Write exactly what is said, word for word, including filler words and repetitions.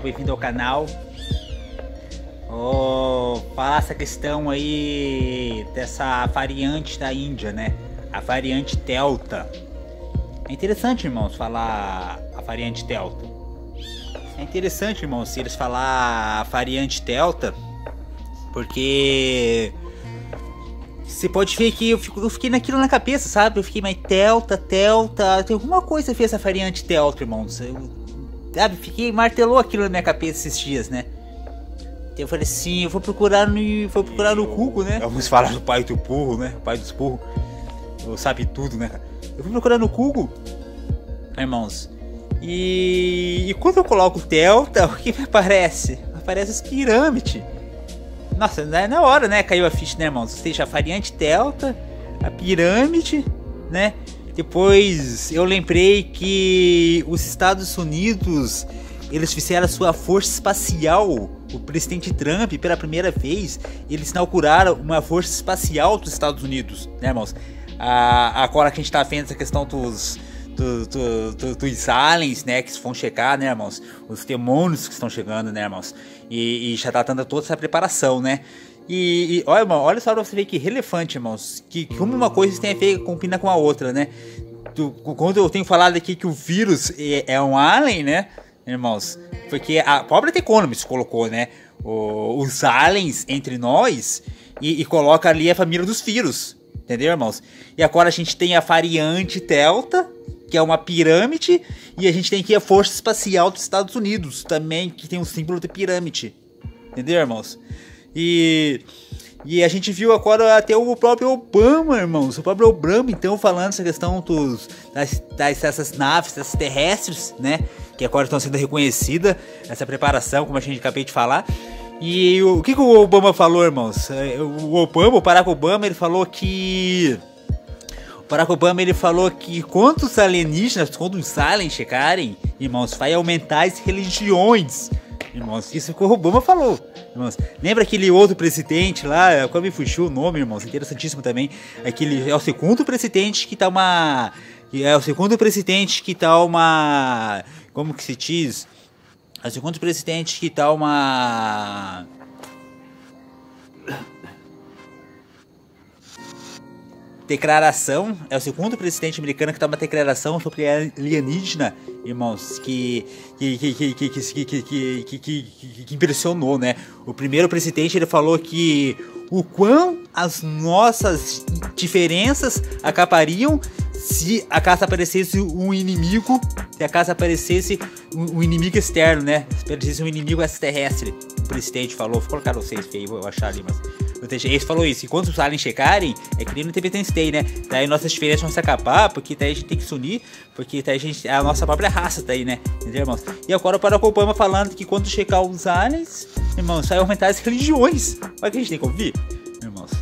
bem-vindo ao canal. Oh, falar essa questão aí dessa variante da Índia, né? A variante Delta. É interessante, irmãos, falar a variante Delta. É interessante, irmãos, se eles falar a variante Delta, porque você pode ver que eu, fico, eu fiquei naquilo na cabeça, sabe? Eu fiquei, mas Delta, Delta, tem alguma coisa a ver essa variante Delta, irmãos. Eu, sabe, fiquei, martelou aquilo na minha cabeça esses dias, né? Eu falei assim, eu vou procurar no, vou procurar no Google, né? Vamos falar do pai do burro, né? O pai dos burros. Eu sabe tudo, né? Eu vou procurar no Google, irmãos. E, e quando eu coloco Delta, o que me aparece? Aparece as pirâmides. Nossa, na hora, né? Caiu a ficha, né, irmãos? Ou seja, a variante Delta, a pirâmide, né? Depois eu lembrei que os Estados Unidos, eles fizeram a sua força espacial. O presidente Trump, pela primeira vez, eles inauguraram uma força espacial dos Estados Unidos, né, irmãos? Ah, agora que a gente tá vendo essa questão dos, do, do, do, dos aliens, né, que vão chegar, né, irmãos? Os demônios que estão chegando, né, irmãos? E, e já tá dando toda essa preparação, né? E, e olha, irmão, olha só pra você ver que relevante, irmãos, que, que uma coisa tem a ver, combina com a outra, né? Do, quando eu tenho falado aqui que o vírus é, é um alien, né, irmãos? Porque a própria The Economist colocou, né, o, os aliens entre nós e, e coloca ali a família dos vírus, entendeu, irmãos? E agora a gente tem a variante Delta, que é uma pirâmide, e a gente tem aqui a Força Espacial dos Estados Unidos, também, que tem um símbolo de pirâmide, entendeu, irmãos? E, e a gente viu agora até o próprio Obama, irmãos, o próprio Obama, então, falando essa questão dos, das, das, dessas naves, dessas terrestres, né, que agora estão sendo reconhecidas, essa preparação, como a gente acabei de falar. E o, o que, que o Obama falou, irmãos? O Obama, o Barack Obama, ele falou que... O Barack Obama, ele falou que quando os alienígenas, quando os aliens chegarem, irmãos, vai aumentar as religiões. Irmãos, isso que o Obama falou, irmãos. Lembra aquele outro presidente lá, quando me fugiu o nome, irmãos, interessantíssimo também. Aquele, é o segundo presidente que tá uma... É o segundo presidente que tá uma... Como que se diz? É o segundo presidente que tá uma... declaração. É o segundo presidente americano que tá uma declaração sobre alienígena, irmãos, que que que que que que que, que, que, que impressionou, né? O primeiro presidente, ele falou que o quão as nossas diferenças acabariam se a casa aparecesse um inimigo, se a casa aparecesse um, um inimigo externo, né? Se aparecesse um inimigo extraterrestre. O presidente falou, vou colocar vocês aí, vou achar ali, mas... Ele falou isso, e quando os aliens chegarem, é que nem no Independence Day, né? Daí nossas diferenças vão se acabar, porque daí a gente tem que se unir, porque daí a gente, a nossa própria raça tá aí, né? Entendeu, irmãos? E agora o Barack Obama falando que quando chegar os aliens, irmãos, vai aumentar as religiões. Olha que a gente tem que ouvir, irmãos.